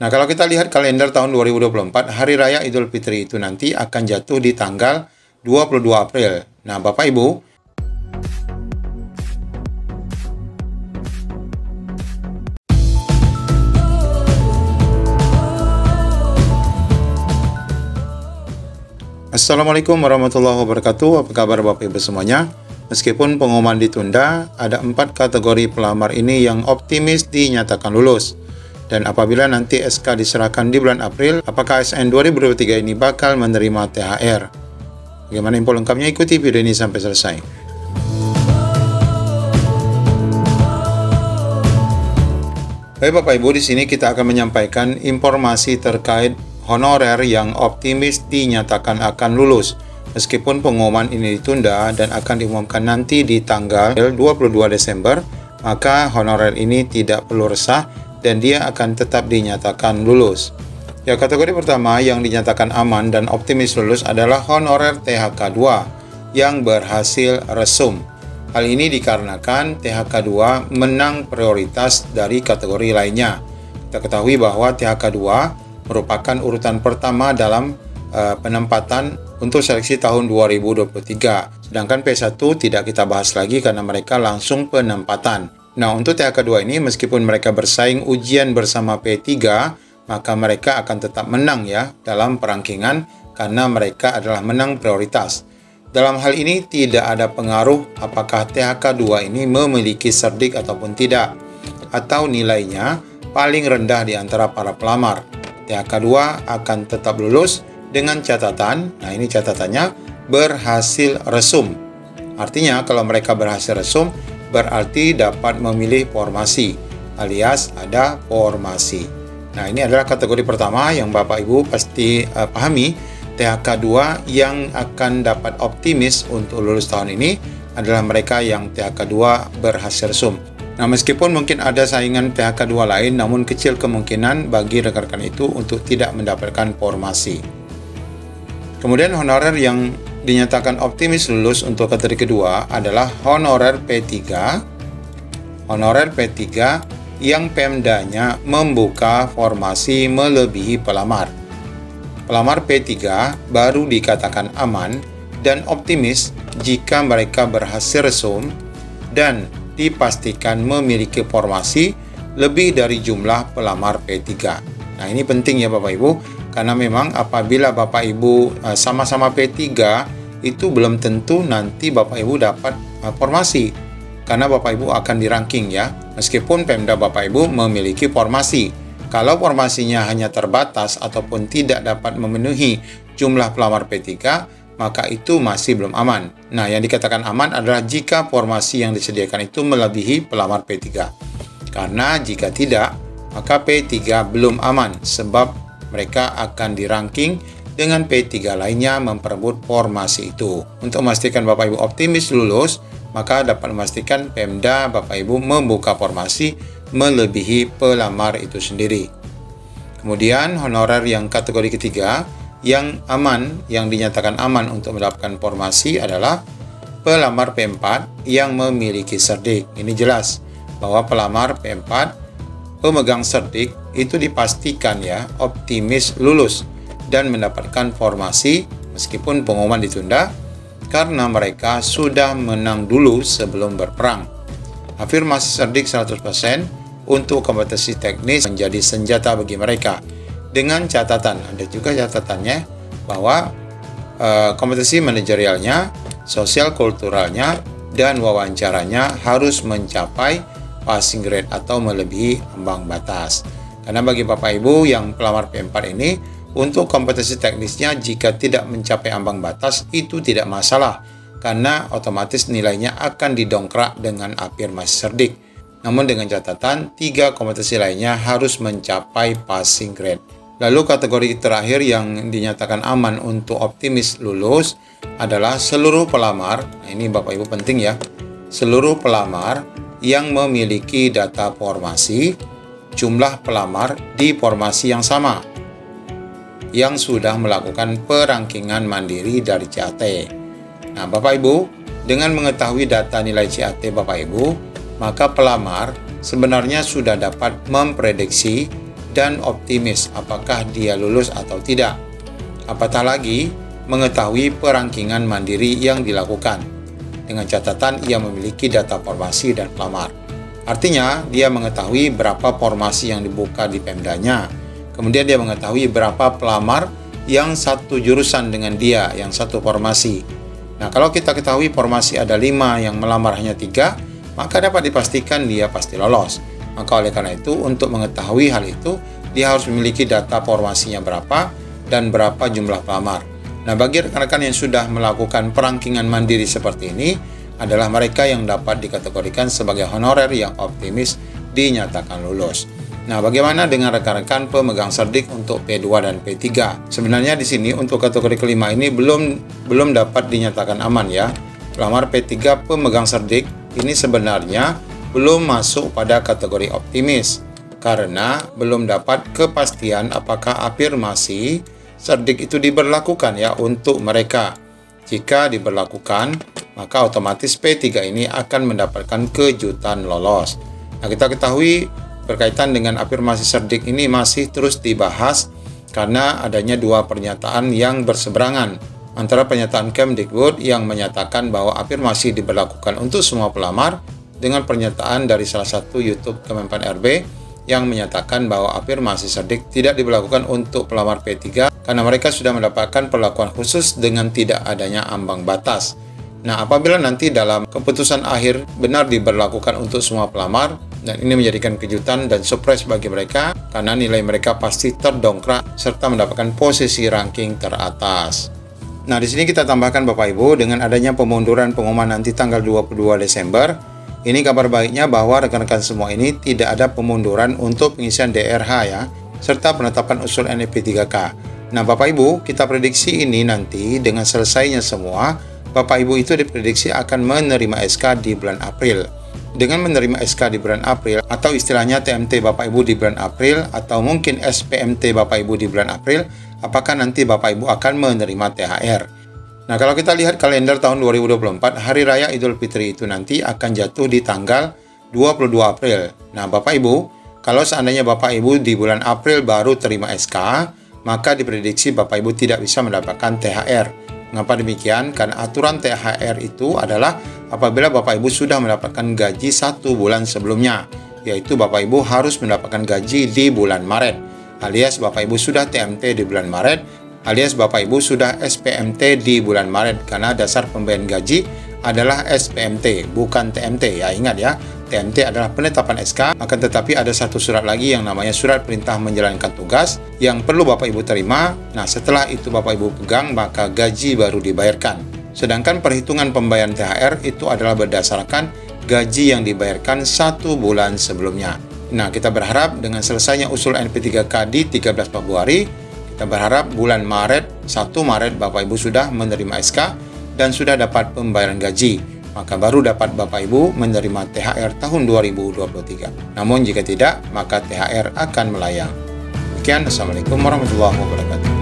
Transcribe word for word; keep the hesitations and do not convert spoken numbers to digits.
Nah, kalau kita lihat kalender tahun dua ribu dua puluh empat, Hari Raya Idul Fitri itu nanti akan jatuh di tanggal dua puluh dua April. Nah, Bapak Ibu, Assalamualaikum warahmatullahi wabarakatuh. Apa kabar Bapak Ibu semuanya? Meskipun pengumuman ditunda, ada empat kategori pelamar ini yang optimis dinyatakan lulus. Dan apabila nanti S K diserahkan di bulan April, apakah A S N dua ribu dua puluh tiga ini bakal menerima T H R? Bagaimana info lengkapnya? Ikuti video ini sampai selesai. Baik Bapak Ibu, di sini kita akan menyampaikan informasi terkait honorer yang optimis dinyatakan akan lulus. Meskipun pengumuman ini ditunda dan akan diumumkan nanti di tanggal dua puluh dua Desember, maka honorer ini tidak perlu resah dan dia akan tetap dinyatakan lulus. Ya, kategori pertama yang dinyatakan aman dan optimis lulus adalah honorer T H K dua yang berhasil resum. Hal ini dikarenakan T H K dua menang prioritas dari kategori lainnya. Kita ketahui bahwa T H K dua merupakan urutan pertama dalam uh, penempatan untuk seleksi tahun dua ribu dua puluh tiga. Sedangkan P satu tidak kita bahas lagi karena mereka langsung penempatan. Nah, untuk T H K dua ini meskipun mereka bersaing ujian bersama P tiga, maka mereka akan tetap menang ya dalam perangkingan karena mereka adalah menang prioritas. Dalam hal ini tidak ada pengaruh apakah T H K dua ini memiliki cerdik ataupun tidak, atau nilainya paling rendah di antara para pelamar. T H K dua akan tetap lulus dengan catatan, nah ini catatannya, berhasil resum. Artinya kalau mereka berhasil resum, berarti dapat memilih formasi, alias ada formasi. Nah, ini adalah kategori pertama yang Bapak Ibu pasti uh, pahami. T H K dua yang akan dapat optimis untuk lulus tahun ini adalah mereka yang T H K dua berhasil resum. Nah, meskipun mungkin ada saingan T H K dua lain, namun kecil kemungkinan bagi rekan-rekan itu untuk tidak mendapatkan formasi. Kemudian honorer yang dinyatakan optimis lulus untuk kategori kedua adalah honorer P tiga. Honorer P tiga yang Pemdanya membuka formasi melebihi pelamar. Pelamar P tiga baru dikatakan aman dan optimis jika mereka berhasil resum dan dipastikan memiliki formasi lebih dari jumlah pelamar P tiga. Nah, ini penting ya Bapak Ibu, karena memang apabila Bapak Ibu sama-sama P tiga, itu belum tentu nanti Bapak Ibu dapat formasi, karena Bapak Ibu akan di-ranking ya, meskipun Pemda Bapak Ibu memiliki formasi. Kalau formasinya hanya terbatas ataupun tidak dapat memenuhi jumlah pelamar P tiga, maka itu masih belum aman. Nah, yang dikatakan aman adalah jika formasi yang disediakan itu melebihi pelamar P tiga. Karena jika tidak, maka P tiga belum aman, sebab mereka akan di-ranking dengan P tiga lainnya memperebut formasi itu. Untuk memastikan Bapak Ibu optimis lulus, maka dapat memastikan Pemda Bapak Ibu membuka formasi melebihi pelamar itu sendiri. Kemudian honorer yang kategori ketiga yang aman, yang dinyatakan aman untuk mendapatkan formasi adalah pelamar P empat yang memiliki cerdik. Ini jelas bahwa pelamar P empat pemegang cerdik itu dipastikan ya optimis lulus dan mendapatkan formasi meskipun pengumuman ditunda karena mereka sudah menang dulu sebelum berperang. Afirmasi cerdik seratus persen untuk kompetensi teknis menjadi senjata bagi mereka. Dengan catatan, ada juga catatannya bahwa e, kompetensi manajerialnya, sosial kulturalnya, dan wawancaranya harus mencapai passing grade atau melebihi ambang batas. Karena bagi Bapak Ibu yang pelamar P empat ini, untuk kompetensi teknisnya jika tidak mencapai ambang batas itu tidak masalah, karena otomatis nilainya akan didongkrak dengan afirmasi cerdik. Namun dengan catatan, tiga kompetensi lainnya harus mencapai passing grade. Lalu kategori terakhir yang dinyatakan aman untuk optimis lulus adalah seluruh pelamar. Nah, ini Bapak Ibu penting ya. Seluruh pelamar yang memiliki data formasi, jumlah pelamar di formasi yang sama, yang sudah melakukan perangkingan mandiri dari C A T. Nah, Bapak Ibu, dengan mengetahui data nilai C A T Bapak Ibu, maka pelamar sebenarnya sudah dapat memprediksi dan optimis apakah dia lulus atau tidak. Apatah lagi mengetahui perangkingan mandiri yang dilakukan, dengan catatan ia memiliki data formasi dan pelamar. Artinya, dia mengetahui berapa formasi yang dibuka di Pemdanya, kemudian dia mengetahui berapa pelamar yang satu jurusan dengan dia, yang satu formasi. Nah, kalau kita ketahui formasi ada lima, yang melamar hanya tiga, maka dapat dipastikan dia pasti lolos. Maka oleh karena itu, untuk mengetahui hal itu, dia harus memiliki data formasinya berapa dan berapa jumlah pelamar. Nah, bagi rekan-rekan yang sudah melakukan perangkingan mandiri seperti ini, adalah mereka yang dapat dikategorikan sebagai honorer yang optimis dinyatakan lulus. Nah, bagaimana dengan rekan-rekan pemegang serdik untuk P dua dan P tiga? Sebenarnya di sini untuk kategori kelima ini belum belum dapat dinyatakan aman ya. Pelamar P tiga pemegang serdik ini sebenarnya belum masuk pada kategori optimis karena belum dapat kepastian apakah afirmasi serdik itu diberlakukan ya untuk mereka. Jika diberlakukan, maka otomatis P tiga ini akan mendapatkan kejutan lolos. Nah, kita ketahui berkaitan dengan afirmasi serdik ini masih terus dibahas karena adanya dua pernyataan yang berseberangan antara pernyataan Kemdikbud yang menyatakan bahwa afirmasi diberlakukan untuk semua pelamar dengan pernyataan dari salah satu YouTube Kemenpan R B yang menyatakan bahwa afirmasi serdik tidak diberlakukan untuk pelamar P tiga karena mereka sudah mendapatkan perlakuan khusus dengan tidak adanya ambang batas. Nah, apabila nanti dalam keputusan akhir benar diberlakukan untuk semua pelamar, dan ini menjadikan kejutan dan surprise bagi mereka karena nilai mereka pasti terdongkrak serta mendapatkan posisi ranking teratas. Nah, di sini kita tambahkan Bapak Ibu, dengan adanya pemunduran pengumuman nanti tanggal dua puluh dua Desember, ini kabar baiknya bahwa rekan-rekan semua ini tidak ada pemunduran untuk pengisian D R H ya, serta penetapan usul N P tiga K. Nah, Bapak Ibu, kita prediksi ini nanti dengan selesainya semua, Bapak Ibu itu diprediksi akan menerima S K di bulan April. Dengan menerima S K di bulan April, atau istilahnya T M T Bapak Ibu di bulan April, atau mungkin S P M T Bapak Ibu di bulan April, apakah nanti Bapak Ibu akan menerima T H R? Nah, kalau kita lihat kalender tahun dua ribu dua puluh empat, Hari Raya Idul Fitri itu nanti akan jatuh di tanggal dua puluh dua April. Nah, Bapak Ibu, kalau seandainya Bapak Ibu di bulan April baru terima S K, maka diprediksi Bapak Ibu tidak bisa mendapatkan T H R. Mengapa demikian? Karena aturan T H R itu adalah apabila Bapak Ibu sudah mendapatkan gaji satu bulan sebelumnya, yaitu Bapak Ibu harus mendapatkan gaji di bulan Maret, alias Bapak Ibu sudah T M T di bulan Maret, alias Bapak Ibu sudah S P M T di bulan Maret, karena dasar pembayaran gaji adalah S P M T, bukan T M T ya, ingat ya. T M T adalah penetapan S K, akan tetapi ada satu surat lagi yang namanya surat perintah menjalankan tugas yang perlu Bapak Ibu terima. Nah, setelah itu Bapak Ibu pegang, maka gaji baru dibayarkan. Sedangkan perhitungan pembayaran T H R itu adalah berdasarkan gaji yang dibayarkan satu bulan sebelumnya. Nah, kita berharap dengan selesainya usul N P tiga K di tiga belas Februari, kita berharap bulan Maret, satu Maret Bapak Ibu sudah menerima S K dan sudah dapat pembayaran gaji. Maka baru dapat Bapak Ibu menerima T H R tahun dua ribu dua puluh tiga. Namun jika tidak, maka T H R akan melayang. Sekian, Assalamualaikum warahmatullahi wabarakatuh.